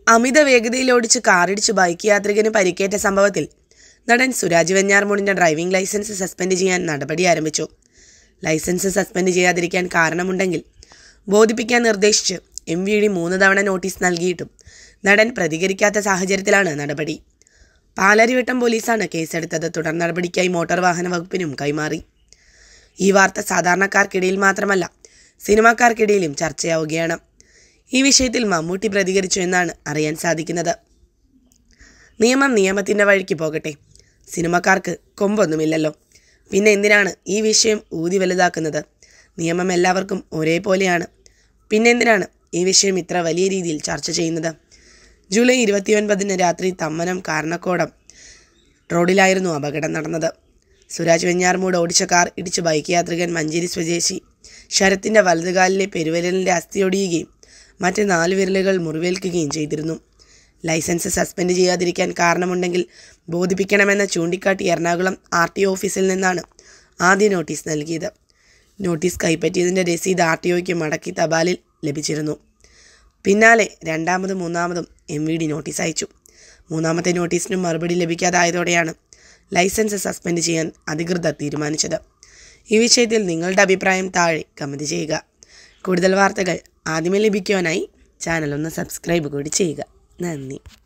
അമിത വേഗതയിലോടിച്ച് കാറിടിച്ച് ബൈക്ക് യാത്രികന് പരിക്കേറ്റ സംഭവത്തിൽ നടൻ സുരാജ് വെഞ്ഞാറമൂടിൻ്റെ ഡ്രൈവിംഗ് ലൈസൻസ് സസ്പെൻഡ് ചെയ്യാൻ നടപടി ആരംഭിച്ചു. ലൈസൻസ് സസ്പെൻഡ് ചെയ്യാതിരിക്കാൻ കാരണമുണ്ടെങ്കിൽ ബോധിപ്പിക്കാൻ നിർദ്ദേശിച്ച് MVD 3 തവണ നോട്ടീസ് നൽകിയിട്ടും നടൻ പ്രതികരിക്കാത്ത സാഹചര്യത്തിലാണ് നടപടി. പാലാരിവട്ടം പോലീസാണ് കേസെടുത്തത്. തുടർ നടപടിക്കായി മോട്ടോർ വാഹന വകുപ്പിനും കൈമാറി. ഈ വാർത്ത സാധാരണക്കാർക്കിടയിൽ മാത്രമല്ല സിനിമാക്കാർക്കിടയിലും ചർച്ചയാവുകയാണ്. ഈ വിഷയത്തിൽ മമ്മൂട്ടി പ്രതികരിച്ചു എന്നാണ് അറിയാൻ സാധിക്കുന്നത്. നിയമം നിയമത്തിൻ്റെ വഴിക്ക് പോകട്ടെ. സിനിമക്കാർക്ക് കൊമ്പൊന്നുമില്ലല്ലോ, പിന്നെ എന്തിനാണ് ഈ വിഷയം ഊതി വലുതാക്കുന്നത്? നിയമം എല്ലാവർക്കും ഒരേപോലെയാണ്. പിന്നെ എന്തിനാണ് ഈ വിഷയം ഇത്ര വലിയ രീതിയിൽ ചർച്ച ചെയ്യുന്നത്? ജൂലൈ 29 രാത്രി തമ്മനം കാരണക്കോടം റോഡിലായിരുന്നു അപകടം നടന്നത്. സുരാജ് വെഞ്ഞാറമൂട് ഓടിച്ച കാർ ഇടിച്ച് ബൈക്ക് യാത്രികൻ മഞ്ചേരി സ്വദേശി ശരത്തിൻ്റെ വലതുകാലിലെ പെരുവിരലിൻ്റെ അസ്ഥിയൊടിയുകയും മറ്റ് 4 വിരലുകൾ മുറിവേൽക്കുകയും ചെയ്തിരുന്നു. ലൈസൻസ് സസ്പെൻഡ് ചെയ്യാതിരിക്കാൻ കാരണമുണ്ടെങ്കിൽ ബോധിപ്പിക്കണമെന്ന് ചൂണ്ടിക്കാട്ടി എറണാകുളം RTO ഓഫീസിൽ നിന്നാണ് ആദ്യ നോട്ടീസ് നൽകിയത്. നോട്ടീസ് കൈപ്പറ്റിയതിൻ്റെ രസീത് RTOയ്ക്ക് മടക്കി തപാലിൽ ലഭിച്ചിരുന്നു. പിന്നാലെ രണ്ടാമതും മൂന്നാമതും MVD നോട്ടീസ് അയച്ചു. മൂന്നാമത്തെ നോട്ടീസിനും മറുപടി ലഭിക്കാതായതോടെയാണ് ലൈസൻസ് സസ്പെൻഡ് ചെയ്യാൻ അധികൃതർ തീരുമാനിച്ചത്. ഈ വിഷയത്തിൽ നിങ്ങളുടെ അഭിപ്രായം താഴെ കമൻറ്റ് ചെയ്യുക. കൂടുതൽ വാർത്തകൾ ആദ്യമേ ലഭിക്കുവാനായി ചാനൽ ഒന്ന് സബ്സ്ക്രൈബ് കൂടി ചെയ്യുക. നന്ദി.